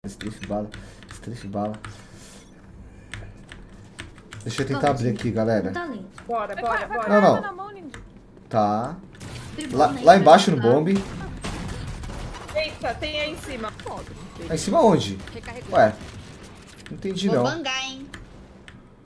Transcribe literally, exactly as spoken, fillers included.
Strafe bala. Strafe bala. Deixa eu tentar abrir aqui, galera. Bora, bora, bora. Não, não. Tá. Lá, né? lá embaixo no bombe. Eita, tem aí em cima. Lá em cima onde? Ué. Não entendi Vou não. bangar, hein?